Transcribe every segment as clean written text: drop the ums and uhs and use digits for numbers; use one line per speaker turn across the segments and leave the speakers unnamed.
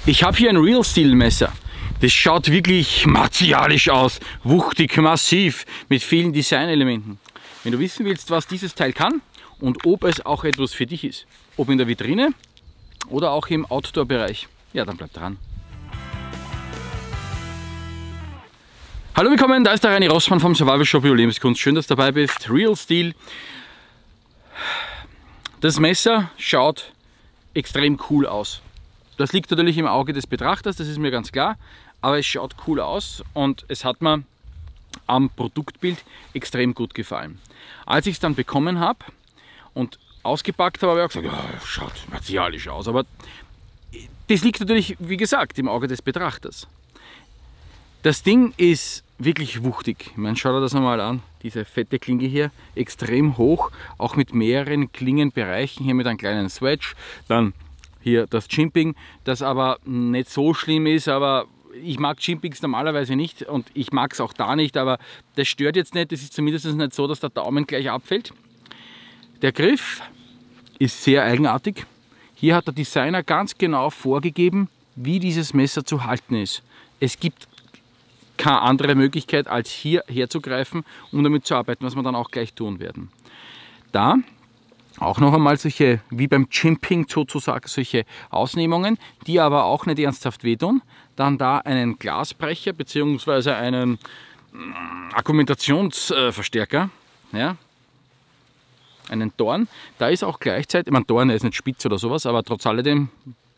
Ich habe hier ein Real Steel Messer. Das schaut wirklich martialisch aus, wuchtig, massiv, mit vielen Designelementen. Wenn du wissen willst, was dieses Teil kann und ob es auch etwas für dich ist, ob in der Vitrine oder auch im Outdoor-Bereich, ja, dann bleib dran. Hallo, willkommen, da ist der Reini Rossmann vom Survival Shop Überlebenskunst. Schön, dass du dabei bist. Real Steel. Das Messer schaut extrem cool aus. Das liegt natürlich im Auge des Betrachters, das ist mir ganz klar, aber es schaut cool aus und es hat mir am Produktbild extrem gut gefallen. Als ich es dann bekommen habe und ausgepackt habe, habe ich auch gesagt, ja, schaut martialisch aus, aber das liegt natürlich, wie gesagt, im Auge des Betrachters. Das Ding ist wirklich wuchtig. Ich meine, schau dir das nochmal an, diese fette Klinge hier, extrem hoch, auch mit mehreren Klingenbereichen, hier mit einem kleinen Swedge, dann hier das Jimping, das aber nicht so schlimm ist, aber ich mag Jimpings normalerweise nicht und ich mag es auch da nicht, aber das stört jetzt nicht, es ist zumindest nicht so, dass der Daumen gleich abfällt. Der Griff ist sehr eigenartig. Hier hat der Designer ganz genau vorgegeben, wie dieses Messer zu halten ist. Es gibt keine andere Möglichkeit, als hier herzugreifen, um damit zu arbeiten, was wir dann auch gleich tun werden. Da auch noch einmal solche, wie beim Jimping sozusagen, solche Ausnehmungen, die aber auch nicht ernsthaft wehtun. Dann da einen Glasbrecher bzw. einen Argumentationsverstärker, ja, einen Dorn. Da ist auch gleichzeitig, mein Dorn ist nicht spitz oder sowas, aber trotz alledem,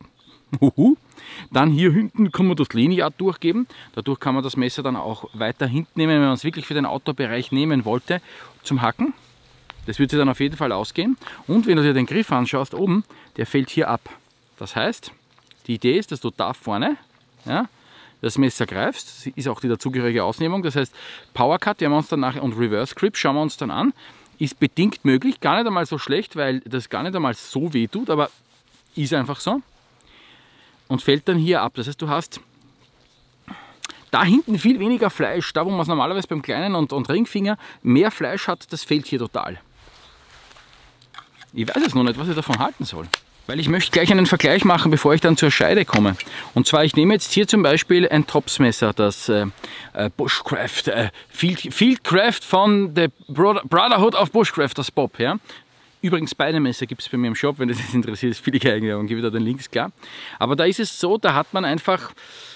Dann hier hinten kann man das Lanyard durchgeben. Dadurch kann man das Messer dann auch weiter hinten nehmen, wenn man es wirklich für den Outdoor-Bereich nehmen wollte, zum Hacken. Das wird sich dann auf jeden Fall ausgehen. Und wenn du dir den Griff anschaust, oben, der fällt hier ab. Das heißt, die Idee ist, dass du da vorne, ja, das Messer greifst. Das ist auch die dazugehörige Ausnehmung. Das heißt, Power Cut, werden wir uns dann nachher, und Reverse Grip schauen wir uns dann an. Ist bedingt möglich, gar nicht einmal so schlecht, weil das gar nicht einmal so weh tut, aber ist einfach so. Und fällt dann hier ab. Das heißt, du hast da hinten viel weniger Fleisch. Da, wo man es normalerweise beim kleinen und Ringfinger mehr Fleisch hat, das fehlt hier total. Ich weiß jetzt noch nicht, was ich davon halten soll. Weil ich möchte gleich einen Vergleich machen, bevor ich dann zur Scheide komme. Und zwar, ich nehme jetzt hier zum Beispiel ein Topsmesser, das Bushcraft, Fieldcraft von der Brotherhood of Bushcraft, das Bob. Ja? Übrigens, beide Messer gibt es bei mir im Shop, wenn das jetzt interessiert, ist billige Eigenwerbung, gebe ich da den Links, klar. Aber da ist es so, da hat man einfach,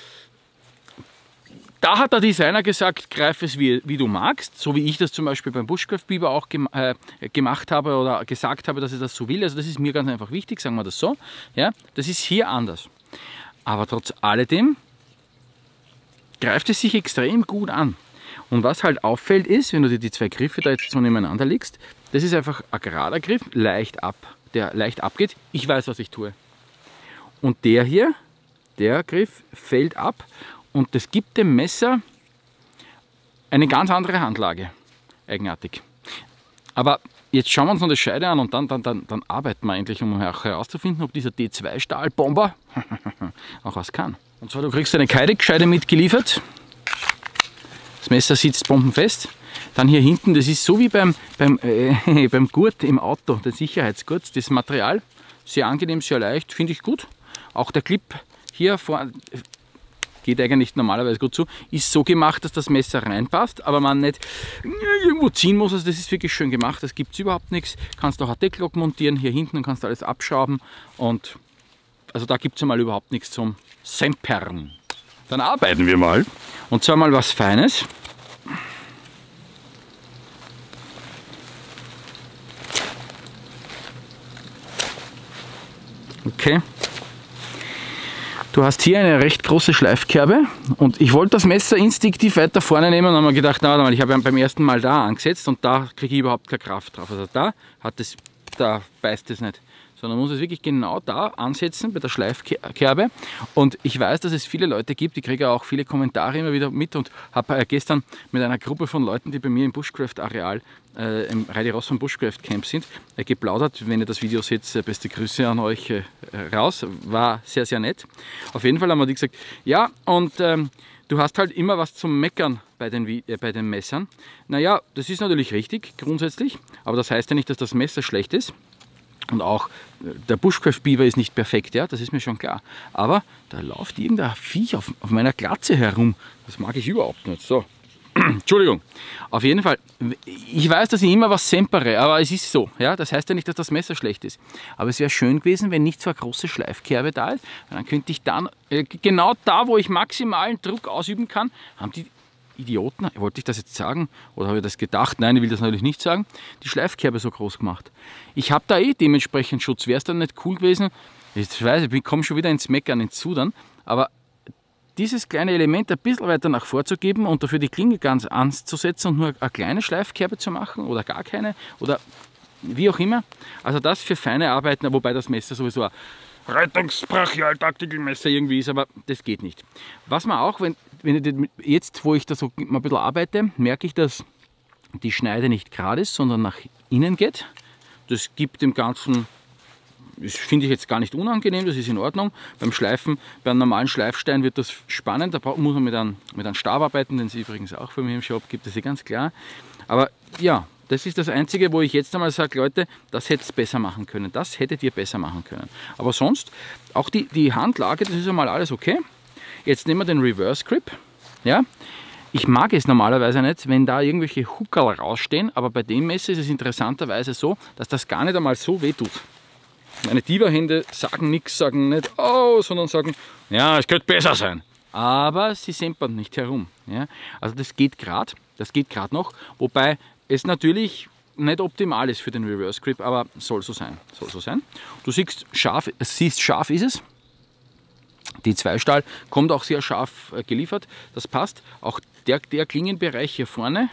da hat der Designer gesagt, greif es wie du magst, so wie ich das zum Beispiel beim Bushcraft Biber auch gemacht habe oder gesagt habe, dass ich das so will. Also das ist mir ganz einfach wichtig, sagen wir das so. Ja, das ist hier anders. Aber trotz alledem greift es sich extrem gut an. Und was halt auffällt ist, wenn du dir die zwei Griffe da jetzt so nebeneinander legst, das ist einfach ein gerader Griff, der leicht abgeht. Ich weiß, was ich tue. Und der hier, der Griff fällt ab. Und das gibt dem Messer eine ganz andere Handlage. Eigenartig. Aber jetzt schauen wir uns noch das Scheide an und dann arbeiten wir endlich, um herauszufinden, ob dieser D2-Stahlbomber auch was kann. Und zwar, du kriegst eine Kydex-Scheide mitgeliefert. Das Messer sitzt bombenfest. Dann hier hinten, das ist so wie beim Gurt im Auto, der Sicherheitsgurt. Das Material, sehr angenehm, sehr leicht, finde ich gut. Auch der Clip hier vorne, geht eigentlich normalerweise gut zu, ist so gemacht, dass das Messer reinpasst, aber man nicht irgendwo ziehen muss. Also das ist wirklich schön gemacht, das gibt es überhaupt nichts. Kannst auch ein Decklock montieren, hier hinten kannst du alles abschrauben und also da gibt es mal überhaupt nichts zum Sempern. Dann arbeiten wir mal. Und zwar mal was Feines. Okay. Du hast hier eine recht große Schleifkerbe und ich wollte das Messer instinktiv weiter vorne nehmen und habe mir gedacht, na, ich habe beim ersten Mal da angesetzt und da kriege ich überhaupt keine Kraft drauf. Also da beißt es nicht, sondern man muss es wirklich genau da ansetzen bei der Schleifkerbe. Und ich weiß, dass es viele Leute gibt, ich kriege auch viele Kommentare immer wieder mit und habe gestern mit einer Gruppe von Leuten, die bei mir im Bushcraft-Areal im Reini Rossmann Bushcraft Camp sind, geplaudert. Wenn ihr das Video seht, beste Grüße an euch raus. War sehr, sehr nett. Auf jeden Fall haben wir die gesagt, ja, und du hast halt immer was zum Meckern bei den Messern. Naja, das ist natürlich richtig, grundsätzlich, aber das heißt ja nicht, dass das Messer schlecht ist. Und auch der Bushcraft Beaver ist nicht perfekt, ja, das ist mir schon klar. Aber da läuft irgendein Viech auf meiner Glatze herum. Das mag ich überhaupt nicht. So, Entschuldigung. Auf jeden Fall, ich weiß, dass ich immer was sempere, aber es ist so. Ja? Das heißt ja nicht, dass das Messer schlecht ist. Aber es wäre schön gewesen, wenn nicht so eine große Schleifkerbe da ist. Dann könnte ich dann, genau da, wo ich maximalen Druck ausüben kann, haben die Idioten, wollte ich das jetzt sagen oder habe ich das gedacht? Nein, ich will das natürlich nicht sagen, die Schleifkerbe so groß gemacht. Ich habe da dementsprechend Schutz. Wäre es dann nicht cool gewesen? Ich weiß, ich komme schon wieder ins Meckern, ins Zudern, aber dieses kleine Element ein bisschen weiter nach vorzugeben und dafür die Klinge ganz anzusetzen und nur eine kleine Schleifkerbe zu machen oder gar keine oder wie auch immer. Also das für feine Arbeiten, wobei das Messer sowieso ein Rettungsbrachial-Taktikelmesser irgendwie ist, aber das geht nicht. Was man auch, wenn ich jetzt, wo ich da so mal ein bisschen arbeite, merke ich, dass die Schneide nicht gerade ist, sondern nach innen geht. Das gibt dem Ganzen, das finde ich jetzt gar nicht unangenehm, das ist in Ordnung. Beim Schleifen, bei einem normalen Schleifstein wird das spannend, da muss man mit einem Stab arbeiten, den es übrigens auch bei mir im Shop gibt, das ist ganz klar. Aber ja, das ist das Einzige, wo ich jetzt einmal sage, Leute, das hättet ihr besser machen können. Das hättet ihr besser machen können. Aber sonst, auch die Handlage, das ist einmal alles okay. Jetzt nehmen wir den Reverse Grip. Ja? Ich mag es normalerweise nicht, wenn da irgendwelche Huckerl rausstehen, aber bei dem Messer ist es interessanterweise so, dass das gar nicht einmal so weh tut. Meine Diva-Hände sagen nichts, sagen nicht oh, sondern sagen, ja, es könnte besser sein. Aber sie sempern nicht herum. Ja? Also das geht gerade noch, wobei es natürlich nicht optimal ist für den Reverse Grip, aber soll so sein. Soll so sein. Du siehst, scharf ist es. Die Zweistahl kommt auch sehr scharf geliefert, das passt. Auch der Klingenbereich hier vorne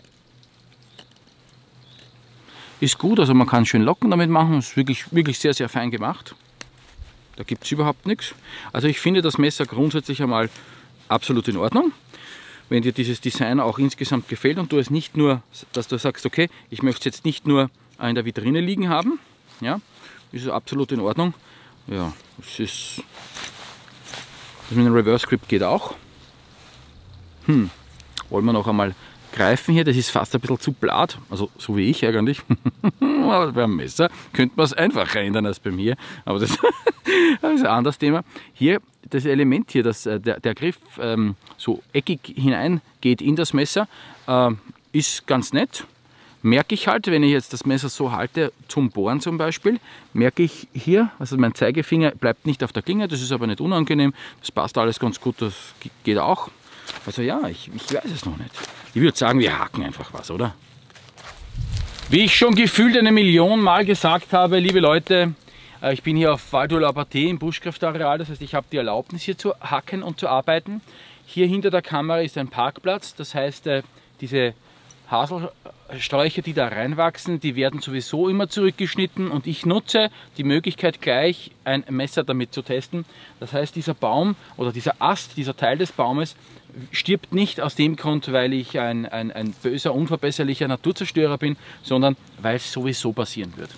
ist gut, also man kann schön locken damit machen, ist wirklich sehr, sehr fein gemacht. Da gibt es überhaupt nichts. Also ich finde das Messer grundsätzlich einmal absolut in Ordnung. Wenn dir dieses Design auch insgesamt gefällt und du es nicht nur, dass du sagst, okay, ich möchte es jetzt nicht nur in der Vitrine liegen haben, ja, ist es absolut in Ordnung. Ja, das mit dem Reverse Grip geht auch. Wollen wir noch einmal greifen hier, das ist fast ein bisschen zu blatt, also so wie ich eigentlich. Aber beim Messer könnte man es einfacher ändern als bei mir, aber das ist ein anderes Thema. Hier, das Element hier, dass der Griff so eckig hineingeht in das Messer, ist ganz nett. Merke ich halt, wenn ich jetzt das Messer so halte, zum Bohren zum Beispiel, merke ich hier, also mein Zeigefinger bleibt nicht auf der Klinge, das ist aber nicht unangenehm, das passt alles ganz gut, das geht auch. Also ja, ich weiß es noch nicht. Ich würde sagen, wir haken einfach was, oder? Wie ich schon gefühlt 1 Million Mal gesagt habe, liebe Leute, ich bin hier auf Val d'Olaparte im Bushcraft-Areal, das heißt, ich habe die Erlaubnis hier zu hacken und zu arbeiten. Hier hinter der Kamera ist ein Parkplatz, das heißt, diese Haselsträucher, die da reinwachsen, die werden sowieso immer zurückgeschnitten und ich nutze die Möglichkeit gleich ein Messer damit zu testen. Das heißt, dieser Baum oder dieser Ast, dieser Teil des Baumes stirbt nicht aus dem Grund, weil ich ein böser, unverbesserlicher Naturzerstörer bin, sondern weil es sowieso passieren wird.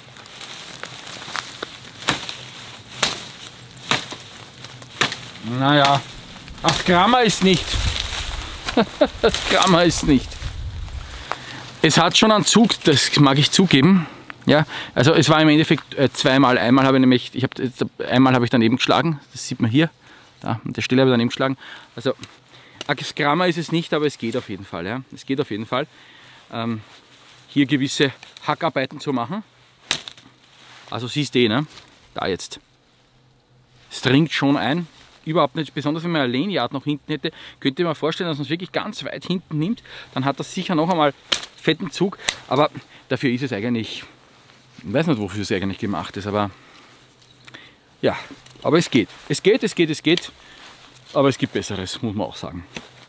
Naja, 8 Gramm ist nicht. 8 Gramm ist nicht. Es hat schon einen Zug, das mag ich zugeben. Ja, also es war im Endeffekt zweimal. Einmal habe ich daneben geschlagen, das sieht man hier. Da, an der Stelle habe ich daneben geschlagen. Also 8 Gramm ist es nicht, aber es geht auf jeden Fall. Ja. Es geht auf jeden Fall, hier gewisse Hackarbeiten zu machen. Also siehst du, ne? Da jetzt. Es dringt schon ein. Überhaupt nicht, besonders wenn man eine Lanyard noch hinten hätte, könnte man vorstellen, dass man es wirklich ganz weit hinten nimmt. Dann hat das sicher noch einmal fetten Zug, aber dafür ist es eigentlich, ich weiß nicht, wofür es eigentlich gemacht ist, aber ja, aber es geht. Es geht, aber es gibt Besseres, muss man auch sagen.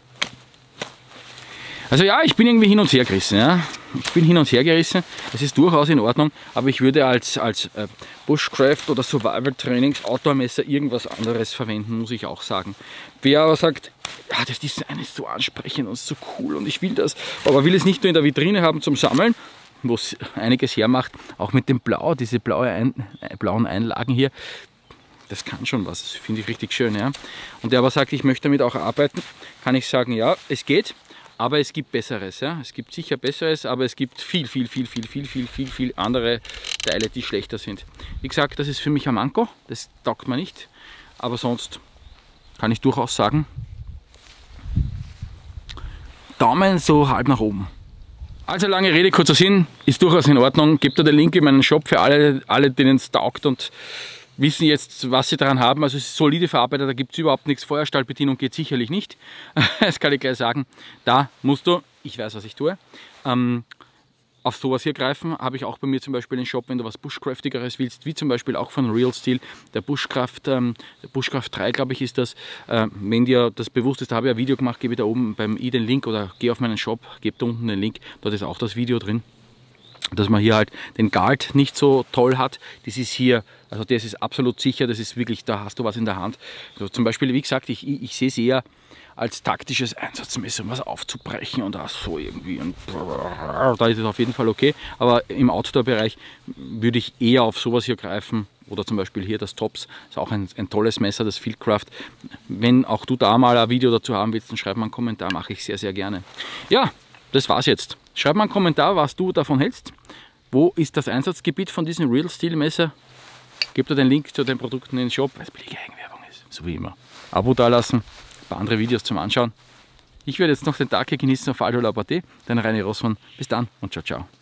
Also ja, ich bin irgendwie hin und her gerissen. Ja. Ich bin hin und her gerissen. Es ist durchaus in Ordnung, aber ich würde als Bushcraft oder Survival Trainings Outdoor-Messer irgendwas anderes verwenden, muss ich auch sagen. Wer aber sagt, ja, das Design ist so ansprechend und so cool und ich will das, aber will es nicht nur in der Vitrine haben zum Sammeln, wo es einiges hermacht, auch mit dem Blau, diese blauen Einlagen hier, das kann schon was, das finde ich richtig schön. Ja. Und der aber sagt, ich möchte damit auch arbeiten, kann ich sagen, ja, es geht. Aber es gibt Besseres, ja. Es gibt sicher Besseres, aber es gibt viel andere Teile, die schlechter sind. Wie gesagt, das ist für mich ein Manko, das taugt mir nicht, aber sonst kann ich durchaus sagen, Daumen so halb nach oben. Also lange Rede, kurzer Sinn, ist durchaus in Ordnung. Gebt da den Link in meinen Shop für alle denen es taugt und wissen jetzt, was sie daran haben. Also es ist solide verarbeitet, da gibt es überhaupt nichts. Feuerstahlbedienung geht sicherlich nicht. Das kann ich gleich sagen. Da musst du, ich weiß, was ich tue, auf sowas hier greifen. Habe ich auch bei mir zum Beispiel im Shop, wenn du was Bushcraftigeres willst, wie zum Beispiel auch von Real Steel, der Bushcraft 3, glaube ich, ist das. Wenn dir das bewusst ist, da habe ich ein Video gemacht, gebe ich da oben beim i den Link oder geh auf meinen Shop, gebe da unten den Link, dort ist auch das Video drin. Dass man hier halt den Guard nicht so toll hat. Das ist hier, also das ist absolut sicher, das ist wirklich, da hast du was in der Hand. Also zum Beispiel, wie gesagt, ich sehe es eher als taktisches Einsatzmesser, um was aufzubrechen und das so irgendwie. Und da ist es auf jeden Fall okay. Aber im Outdoor-Bereich würde ich eher auf sowas hier greifen. Oder zum Beispiel hier das Tops, ist auch ein tolles Messer, das Fieldcraft. Wenn auch du da mal ein Video dazu haben willst, dann schreib mal einen Kommentar, mache ich sehr, sehr gerne. Ja, das war's jetzt. Schreib mal einen Kommentar, was du davon hältst. Wo ist das Einsatzgebiet von diesem Real Steel Messer? Gib dir den Link zu den Produkten in den Shop, weil es billige Eigenwerbung ist, so wie immer. Abo dalassen, ein paar andere Videos zum Anschauen. Ich werde jetzt noch den Tag hier genießen auf Aldo Labate, dein René Rossmann. Bis dann und ciao, ciao.